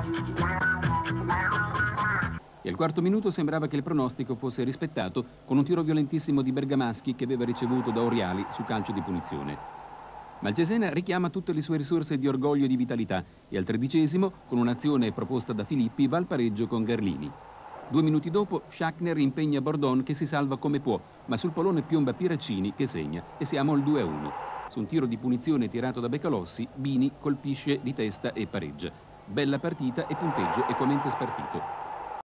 E al quarto minuto sembrava che il pronostico fosse rispettato con un tiro violentissimo di Bergamaschi che aveva ricevuto da Oriali su calcio di punizione. Ma il Cesena richiama tutte le sue risorse di orgoglio e di vitalità e al 13°, con un'azione proposta da Filippi, va al pareggio con Garlini. 2 minuti dopo, Schachner impegna Bordon che si salva come può, ma sul pallone piomba Piraccini che segna e siamo al 2-1. Su un tiro di punizione tirato da Becalossi, Bini colpisce di testa e pareggia. Bella partita e punteggio equamente spartito.